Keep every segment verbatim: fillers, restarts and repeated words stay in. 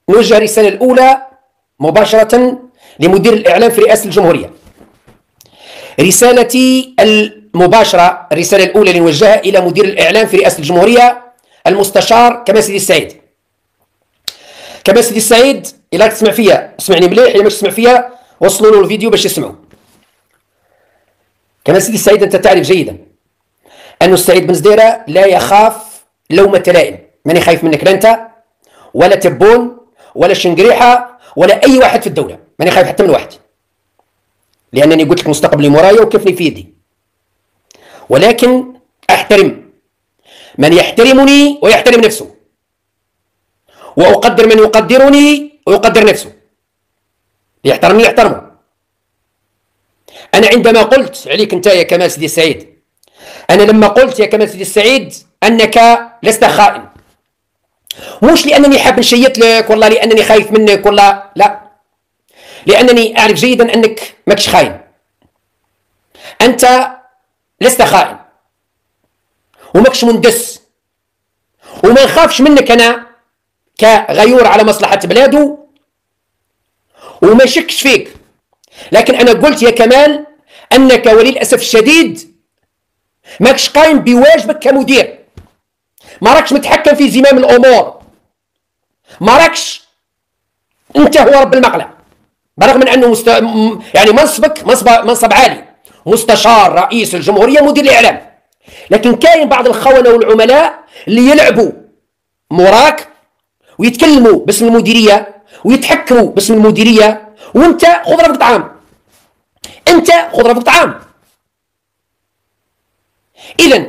نوجه الرسالة الأولى مباشرة لمدير الإعلام في رئاسة الجمهورية. رسالتي المباشرة، الرسالة الأولى اللي نوجهها إلى مدير الإعلام في رئاسة الجمهورية المستشار كمال سيدي السعيد. كمال سيدي السعيد، إلا تسمع فيا اسمعني مليح، إلا ما تسمع فيا وصلوا له الفيديو باش يسمعوا. كمال سيدي السعيد، أنت تعرف جيدا أن السعيد بن زديرة لا يخاف لومة لائم، ماني خايف منك لا أنت ولا تبون ولا شنقريحة ولا أي واحد في الدولة، ماني خايف حتى من واحد، لأنني قلت لك مستقبلي مورايا وكفني في يدي، ولكن أحترم من يحترمني ويحترم نفسه، وأقدر من يقدرني ويقدر نفسه. يحترمني يحترمه. أنا عندما قلت عليك أنت يا كمال سيدي السعيد، أنا لما قلت يا كمال سيدي السعيد أنك لست خائن، مش لأنني حاب نشيط لك والله لأنني خايف منك والله لا، لأنني أعرف جيدا أنك ماكش خاين. أنت لست خائن وماكش مندس، وما نخافش منك أنا كغيور على مصلحة بلاده، وما شكش فيك. لكن أنا قلت يا كمال أنك وللأسف الشديد ماكش قايم بواجبك كمدير، ما راكش متحكم في زمام الأمور، ما راكش أنت هو رب المقلة، برغم من أنه مست... يعني منصبك منصب منصب عالي، مستشار رئيس الجمهورية مدير الإعلام، لكن كاين بعض الخونة والعملاء اللي يلعبوا موراك ويتكلموا باسم المديرية ويتحكموا باسم المديرية، وانت خذ رفق طعام، انت خذ رفق طعام. اذا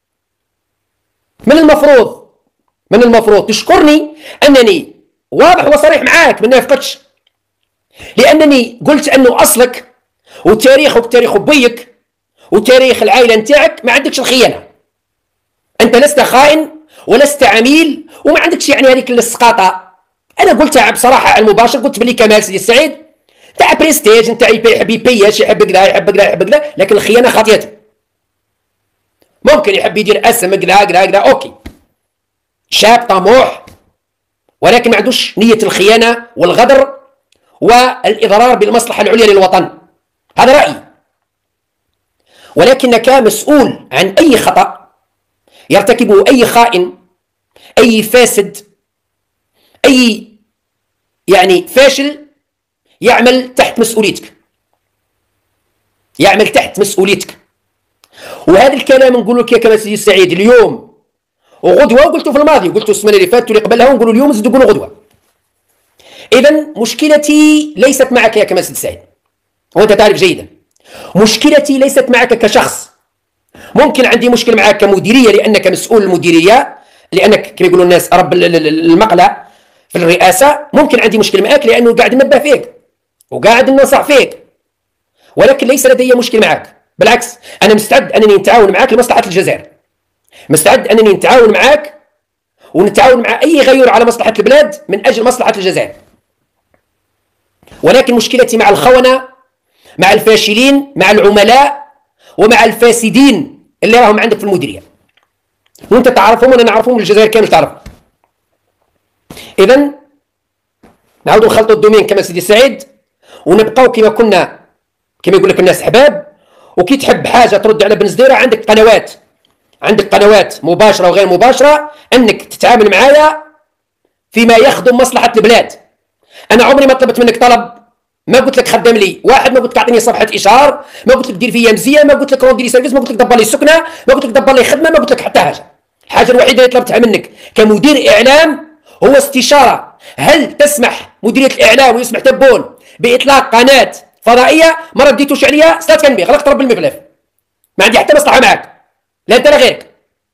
من المفروض من المفروض تشكرني انني واضح وصريح معاك، ما نافقتش، لانني قلت انه اصلك وتاريخك تاريخ بيك وتاريخ العائله نتاعك ما عندكش الخيانه، انت لست خائن ولست عميل وما عندكش يعني هذيك السقاطه. انا قلتها بصراحه على المباشر، قلت بلي كمال سيدي السعيد تاع بريستيج نتاع يحب يبيش، يحب كذا يحب كذا يحب كذا، لكن الخيانه خطيته. ممكن يحب يدير اسم كذا كذا كذا اوكي، شاب طموح، ولكن ما عندوش نيه الخيانه والغدر والاضرار بالمصلحه العليا للوطن. هذا رايي. ولكنك مسؤول عن اي خطا يرتكبه اي خائن، اي فاسد، اي يعني فاشل يعمل تحت مسؤوليتك، يعمل تحت مسؤوليتك. وهذا الكلام نقول لك يا كمال سيدي السعيد اليوم وغدوه، وقلته في الماضي وقلته السنه اللي فاتت واللي قبلها، ونقولوا اليوم زيدوا قولوا غدوه. اذا مشكلتي ليست معك يا كمال سيدي السعيد، وانت تعرف جيدا مشكلتي ليست معك كشخص. ممكن عندي مشكل معك كمديريه لانك مسؤول المديريه، لانك كما يقولوا الناس رب المقلة في الرئاسه، ممكن عندي مشكل معك لانه قاعد ننبه فيك وقاعد ننصح فيك، ولكن ليس لدي مشكل معك، بالعكس انا مستعد انني نتعاون معك لمصلحه الجزائر، مستعد انني نتعاون معك ونتعاون مع اي غيور على مصلحه البلاد من اجل مصلحه الجزائر. ولكن مشكلتي مع الخونه، مع الفاشلين، مع العملاء، ومع الفاسدين اللي راهم عندك في المديريه، وانت تعرفهم وانا نعرفهم والجزائر كامل تعرف. اذا نعاودوا نخلطوا الدومين كما سيدي السعيد، ونبقاو كما كنا، كما يقول لك الناس احباب. وكي تحب حاجه ترد على بن زديرة عندك قنوات، عندك قنوات مباشره وغير مباشره انك تتعامل معايا فيما يخدم مصلحه البلاد. انا عمري ما طلبت منك طلب، ما قلت لك خدم لي واحد، ما قلت لك اعطيني صفحه اشهار، ما قلت لك دير فيا مزيه، ما قلت لك روندي لي سيرفيس، ما قلت لك دبر لي السكنه، ما قلت لك دبر لي خدمه، ما قلت لك حتى حاجه. الحاجه الوحيده اللي طلبتها منك كمدير اعلام هو استشاره، هل تسمح مديريه الاعلام ويسمح تبون باطلاق قناه فضائيه؟ ما رديتوش عليا، سلات كان بي خلقت رب المغلف، ما عندي حتى مصلحه معك، لا انت لا غيرك.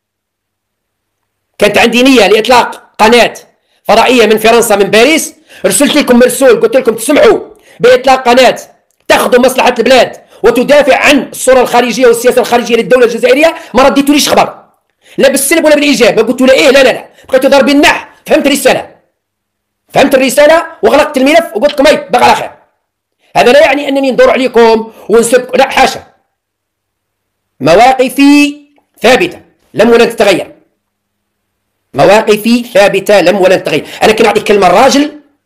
كانت عندي نيه لاطلاق قناه فضائيه من فرنسا من باريس، رسلت لكم مرسول قلت لكم تسمحوا باطلاق قناه تخدم مصلحه البلاد وتدافع عن الصوره الخارجيه والسياسه الخارجيه للدوله الجزائريه، ما رديتوليش خبر، لا بالسلب ولا بالايجاب، ما قلت له ايه لا لا لا، بقيتوا ضاربين النح. فهمت الرساله، فهمت الرساله وغلقت الملف وقلت لكم اي بقى على خير. هذا لا يعني انني ندور عليكم ونسب، لا حاشا، مواقفي ثابته لم ولن تتغير، مواقفي ثابته لم ولن تتغير. انا كي نعطيك كلمه الراجل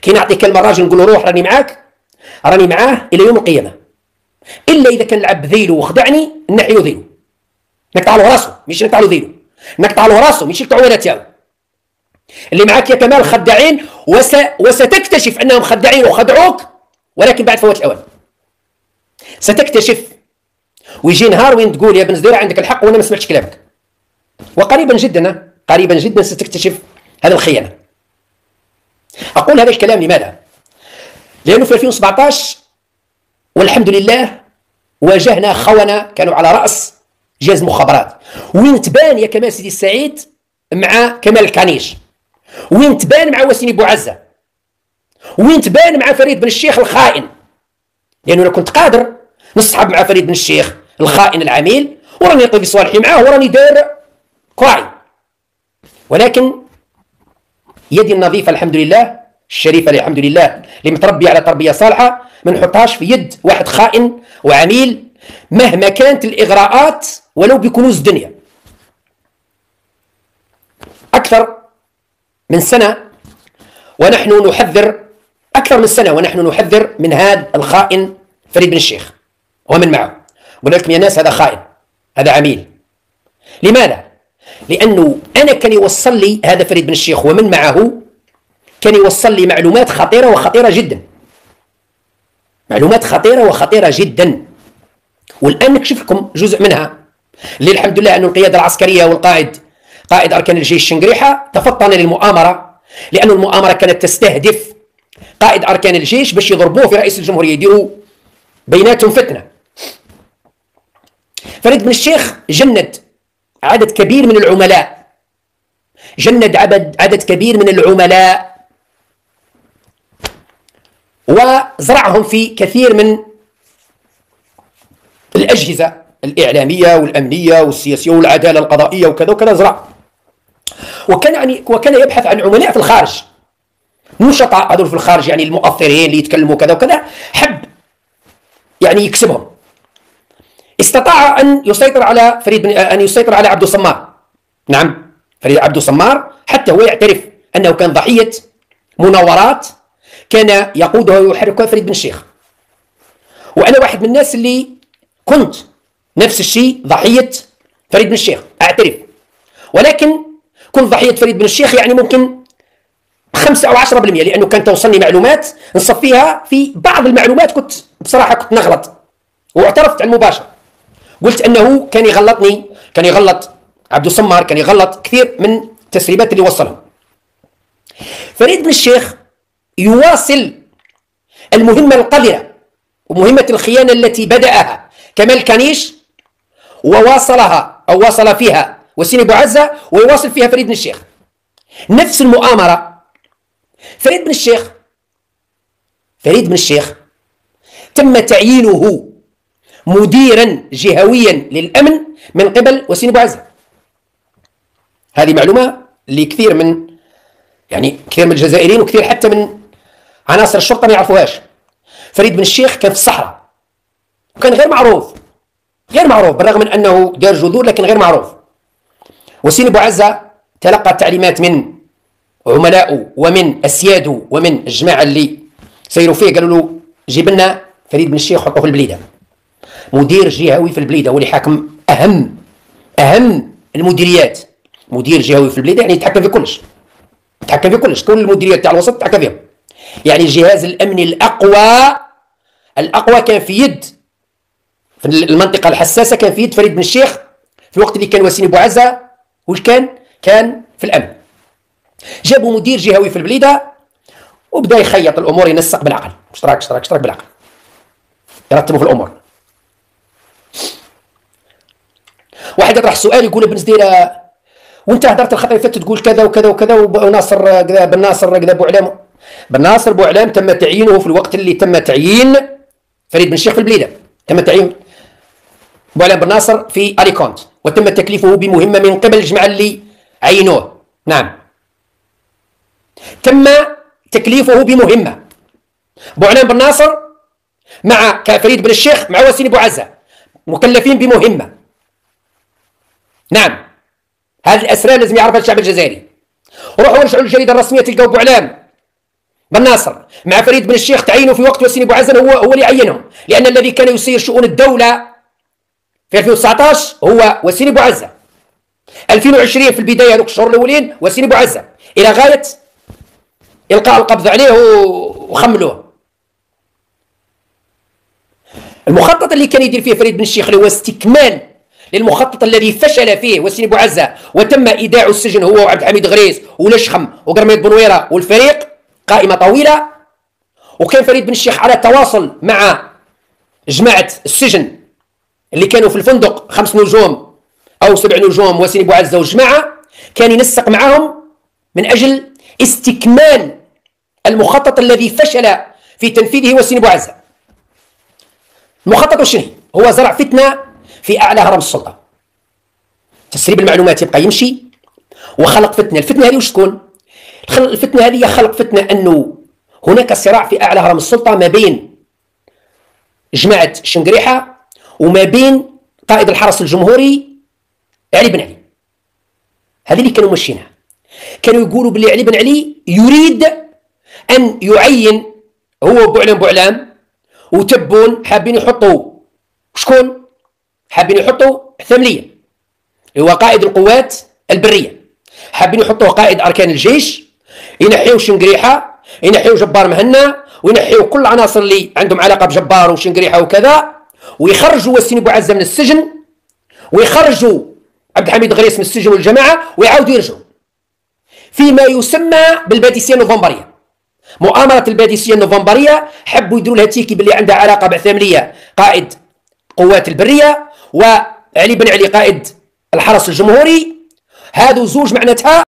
كي نعطي كلمه الراجل نقول له روح راني معاك، راني معاه الى يوم القيامه، الا اذا كان لعب ذيله وخدعني نحيو ذيله، نقطع له راسه ماشي نقطع له ذيله، نقطع له راسه ماشي نقطع ولا تاعو. اللي معاك يا كمال خداعين، وس... وستكتشف انهم خداعين وخدعوك، ولكن بعد فوات الاوان ستكتشف، ويجي نهار وين تقول يا بن زدير عندك الحق وانا ما سمعتش كلامك، وقريبا جدا قريبا جدا ستكتشف هذا الخيانه. اقول هذا الكلام لماذا؟ لانه في ألفين وسبعطاش والحمد لله واجهنا خونه كانوا على راس جهاز المخابرات، وين تبان يا كمال سيدي السعيد مع كمال الكانيش، وين تبان مع وسيني بوعزه، وين تبان مع فريد بن الشيخ الخائن، لانه انا كنت قادر نصحب مع فريد بن الشيخ الخائن العميل وراني نقضي صالحي معاه وراني داير كراعي، ولكن يدي النظيفه الحمد لله الشريفه الحمد لله اللي متربيه على تربيه صالحه ما نحطهاش في يد واحد خائن وعميل مهما كانت الاغراءات ولو بكنوز الدنيا. اكثر من سنه ونحن نحذر اكثر من سنه ونحن نحذر من هذا الخائن فريد بن الشيخ ومن معه، قلنا لكم يا ناس هذا خائن، هذا عميل. لماذا؟ لانه انا كان يوصل لي هذا فريد بن الشيخ ومن معه كان يوصل لي معلومات خطيره وخطيره جدا، معلومات خطيره وخطيره جدا، والان نكشف لكم جزء منها، اللي الحمد لله انه القياده العسكريه والقائد قائد اركان الجيش الشنقريحه تفطن للمؤامره، لأن المؤامره كانت تستهدف قائد اركان الجيش باش يضربوه في رئيس الجمهوريه، يديروا بيناتهم فتنه. فريد بن الشيخ جند عدد كبير من العملاء، جند عدد عدد كبير من العملاء وزرعهم في كثير من الأجهزة الإعلامية والأمنية والسياسية والعدالة القضائية وكذا وكذا زرع، وكان يعني وكان يبحث عن عملاء في الخارج، نشطاء هذول في الخارج، يعني المؤثرين اللي يتكلموا كذا وكذا، حب يعني يكسبهم. استطاع أن يسيطر على فريد بن أن يسيطر على عبد الصمار. نعم، فريد عبد الصمار حتى هو يعترف أنه كان ضحية مناورات كان يقودها ويحركها فريد بن الشيخ. وأنا واحد من الناس اللي كنت نفس الشيء ضحية فريد بن الشيخ، أعترف، ولكن كنت ضحية فريد بن الشيخ يعني ممكن خمسة أو عشرة بالمئة، لأنه كانت توصلني معلومات نصفيها، في بعض المعلومات كنت بصراحة كنت نغلط، واعترفت عن مباشر، قلت أنه كان يغلطني، كان يغلط عبد الصمار، كان يغلط كثير من التسريبات اللي وصلهم. فريد بن الشيخ يواصل المهمة القذرة ومهمة الخيانة التي بدأها كمال كانيش وواصلها أو واصل فيها وسيني بوعزة، ويواصل فيها فريد بن الشيخ نفس المؤامرة. فريد بن الشيخ فريد بن الشيخ تم تعيينه مديرا جهويا للأمن من قبل وسيني بوعزة. هذه معلومة لكثير من يعني كثير من الجزائريين وكثير حتى من عناصر الشرطة ما يعرفوهاش. فريد بن الشيخ كان في الصحراء وكان غير معروف، غير معروف بالرغم من أنه دار جذور لكن غير معروف. وسيني بوعزة تلقى تعليمات من عملائه ومن أسياده ومن الجماعة اللي سيروا فيه، قالوا له جيب لنا فريد بن الشيخ حطه في البليدة مدير جهوي في البليدة، واللي حاكم أهم أهم المديريات. مدير جهوي في البليدة يعني يتحكم في كلش، يتحكم في كلش، كل المديريات تاع الوسط يتحكم فيهم. يعني الجهاز الأمني الأقوى الأقوى كان في يد، في المنطقة الحساسة كان في يد فريد بن الشيخ في الوقت اللي كان وسيني بوعزة وش كان؟ كان في الأمن. جابوا مدير جهوي في البليدة وبدا يخيط الأمور، ينسق بالعقل، اشتراك اشتراك اشتراك بالعقل، يرتبوا في الأمور. واحد يطرح سؤال يقول ابن زديرة وانت هدرت الخطأ اللي فاتت تقول كذا وكذا وكذا، وناصر كذا بن ناصر كذا بوعلام. بن ناصر بوعلام تم تعيينه في الوقت اللي تم تعيين فريد بن الشيخ في البليدة، تم تعيين بوعلام بن ناصر في أليكونت، وتم تكليفه بمهمة من قبل الجماعة اللي عينوه. نعم، تم تكليفه بمهمة. بوعلام بن ناصر مع فريد بن الشيخ مع وسيني بوعزة مكلفين بمهمة. نعم، هذه الأسرار لازم يعرفها الشعب الجزائري. روحوا ورجعوا للجريدة الرسمية تلقوا بوعلام بن ناصر مع فريد بن الشيخ تعينوا في وقت وسيم بوعزة هو هو اللي عينهم، لأن الذي كان يسير شؤون الدولة في ألفين وتسعطاش هو وسيم بوعزة. ألفين وعشرين في البداية هذوك الشهور الأولين وسيم بوعزة إلى غاية إلقاء القبض عليه وخملوه. المخطط اللي كان يدير فيه فريد بن الشيخ اللي هو استكمال للمخطط الذي فشل فيه وسيم بوعزة وتم إيداع السجن هو وعبد الحميد غريس ولشخم وقرميط بنويرة والفريق، قائمة طويلة. وكان فريد بن الشيخ على تواصل مع جماعة السجن اللي كانوا في الفندق خمس نجوم أو سبع نجوم وسيم بوعزة وجماعة، كان ينسق معهم من أجل استكمال المخطط الذي فشل في تنفيذه وسيم بوعزة. المخطط وشنو هو؟ زرع فتنة في أعلى هرم السلطة، تسريب المعلومات يبقى يمشي وخلق فتنة. الفتنة هذه وش تكون؟ الفتنة هذه خلق فتنة أنه هناك صراع في أعلى هرم السلطة ما بين جماعة الشنقريحة وما بين قائد الحرس الجمهوري علي بن علي. هذه اللي كانوا ماشيينها، كانوا يقولوا باللي علي بن علي يريد أن يعين هو بوعلام بوعلام وتبون حابين يحطوا شكون؟ حابين يحطوا ثملية اللي هو قائد القوات البرية، حابين يحطوه قائد أركان الجيش، ينحيوا شنقريحة، ينحيوا جبار مهنا، وينحيوا كل العناصر اللي عندهم علاقة بجبار وشنقريحة وكذا، ويخرجوا وسيم بوعزة من السجن، ويخرجوا عبد الحميد غريس من السجن والجماعة، ويعاودوا يرجعوا فيما يسمى بالباديسية النوفمبرية. مؤامرة الباديسية النوفمبرية حبوا يديروا لها تيكي باللي عندها علاقة بعثاملية قائد قوات البرية وعلي بن علي قائد الحرس الجمهوري، هذو زوج معناتها